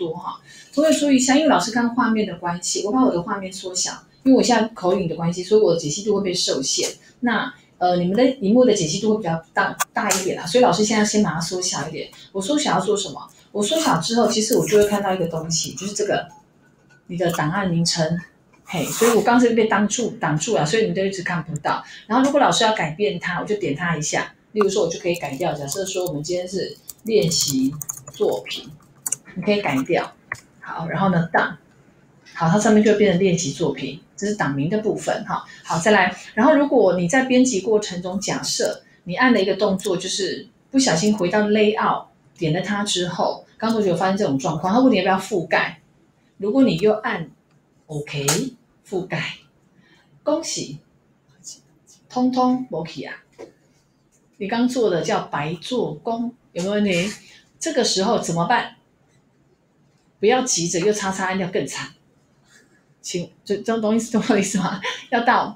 多哈。同学注意一下，因为老师看画面的关系，我把我的画面缩小，因为我现在口语的关系，所以我的解析度会被受限。那你们的荧幕的解析度会比较大一点啦，所以老师现在先把它缩小一点。我缩小要做什么？我缩小之后，其实我就会看到一个东西，就是这个你的档案名称。嘿，所以我刚才被挡住了，所以你们都一直看不到。然后如果老师要改变它，我就点它一下。例如说，我就可以改掉。假设说我们今天是练习作品，你可以改掉。好，然后呢档，好，它上面就会变成练习作品，这是档名的部分哈。好，再来。然后如果你在编辑过程中，假设你按了一个动作，就是不小心回到 layout， 点了它之后，刚同学有发现这种状况，他问你要不要覆盖。如果你又按 OK 覆盖，恭喜，通通没去啊！你刚做的叫白做工，有没有问题？这个时候怎么办？不要急着又叉叉按掉更惨，请这种东西懂我意思吗？要到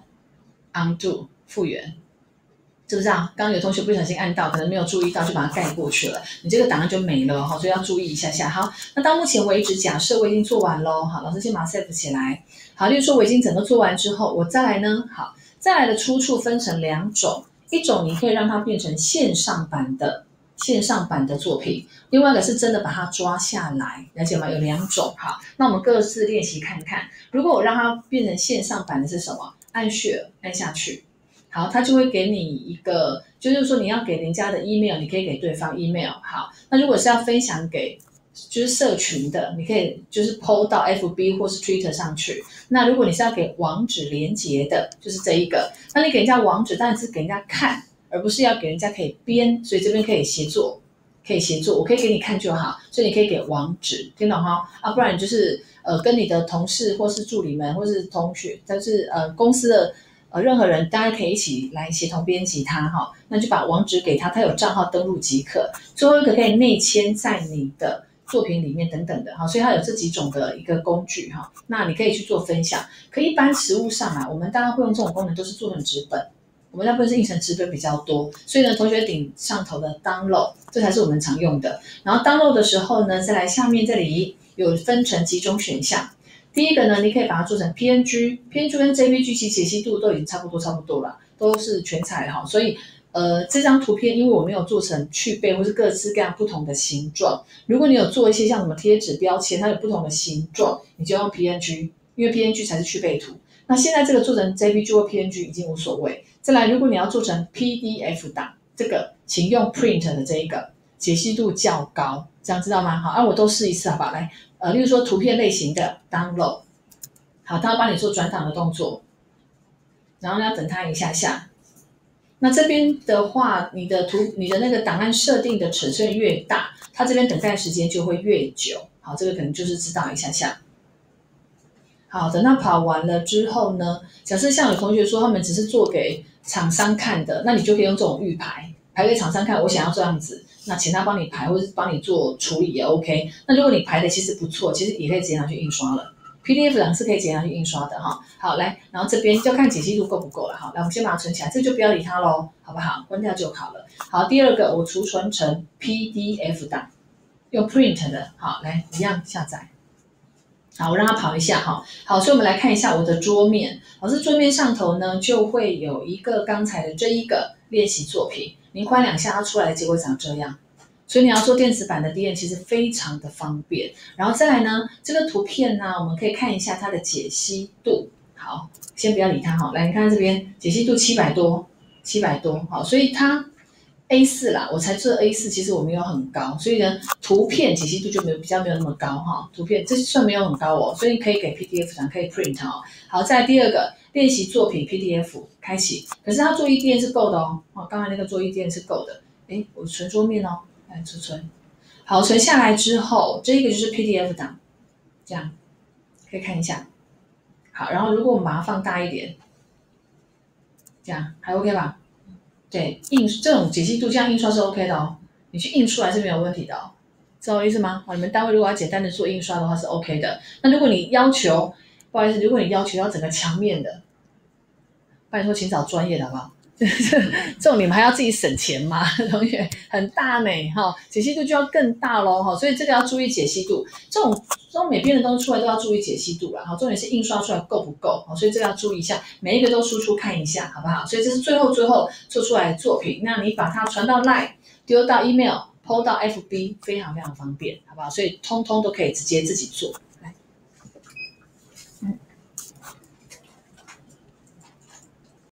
undo 复原。是不是啊？刚刚有同学不小心按到，可能没有注意到，就把它盖过去了，你这个档案就没了哈，所以要注意一下下。好，那到目前为止，假设我已经做完喽，好，老师先把它 save 起来。好，例如说我已经整个做完之后，我再来呢，好，再来的出处分成两种，一种你可以让它变成线上版的作品，另外一个是真的把它抓下来，了解吗？有两种。好，那我们各自练习看看。如果我让它变成线上版的是什么？按 Share 按下去。好，他就会给你一个，就是说你要给人家的 email， 你可以给对方 email。好，那如果是要分享给就是社群的，你可以就是 PO 到 FB 或是 Twitter 上去。那如果你是要给网址连结的，就是这一个。那你给人家网址，当然是给人家看，而不是要给人家可以编。所以这边可以协作，我可以给你看就好。所以你可以给网址，听懂哈？啊，不然你就是跟你的同事或是助理们或是同学，但是公司的。任何人大家可以一起来协同编辑它哈，那就把网址给他，他有账号登录即可。最后一个可以内嵌在你的作品里面等等的哈，所以它有这几种的一个工具哈，那你可以去做分享。可一般实务上啊，我们大家会用这种功能都是做成纸本，我们大部分是印成纸本比较多，所以呢，同学顶上头的 download 这才是我们常用的。然后 download 的时候呢，再来下面这里有分成几种选项。第一个呢，你可以把它做成 PNG 跟 JPG 其实解析度都已经差不多了，都是全彩哈。所以这张图片因为我没有做成去背或是各式各样不同的形状，如果你有做一些像什么贴纸标签，它有不同的形状，你就用 PNG， 因为 PNG 才是去背图。那现在这个做成 JPG 或 PNG 已经无所谓。再来，如果你要做成 PDF 档，这个请用 Print 的这一个解析度较高，这样知道吗？好，我都试一次好不好？来。例如说图片类型的 download， 好，它要帮你做转档的动作，然后你要等它一下下。那这边的话，你的那个档案设定的尺寸越大，它这边等待时间就会越久。好，这个可能就是知道一下下。好，等它跑完了之后呢，假设像有同学说他们只是做给厂商看的，那你就可以用这种预排给厂商看，我想要这样子。那请他帮你排，或者是帮你做处理也 OK。那如果你排的其实不错，其实也可以直接拿去印刷了。PDF 档是可以直接拿去印刷的哈。好，来，然后这边就看解析度够不够了。好，来，我们先把它存起来，这就不要理它咯，好不好？关掉就好了。好，第二个我储存成 PDF 档，用 Print 的。好，来一样下载。好，我让它跑一下哈。好，所以我们来看一下我的桌面。老师桌面上头呢，就会有一个刚才的这一个练习作品。您宽两下，它出来的结果长这样。所以你要做电子版的 DM 其实非常的方便。然后再来呢，这个图片呢，我们可以看一下它的解析度。好，先不要理它哈。来，你看这边解析度700多，好，所以它 A4 啦，我才做 A4，其实我没有很高，所以呢，图片解析度就比较没有那么高哈。图片这算没有很高哦，所以可以给 PDF 档，可以 print 哦。好，再来第二个练习作品 PDF 开启，可是它做1DM是够的哦。刚才那个做1DM是够的。我存桌面哦，来储存。好，存下来之后，这一个就是 PDF 档，这样可以看一下。好，然后如果我们把它放大一点，这样还 OK 吧？对，这种解析度这样印刷是 OK 的哦，你去印出来是没有问题的哦，知道我意思吗？你们单位如果要简单的做印刷的话是 OK 的。那如果你要求，不好意思，如果你要求要整个墙面的，拜托请找专业的好不好？ 这种你们还要自己省钱吗？同学很大呢，解析度就要更大咯，所以这个要注意解析度。这种美编的东西出来都要注意解析度啦，重点是印刷出来够不够，所以这个要注意一下，每一个都输出看一下，好不好？所以这是最后做出来的作品，那你把它传到 LINE， 丢到 email， PO 到 FB， 非常非常方便，好不好？所以通通都可以直接自己做。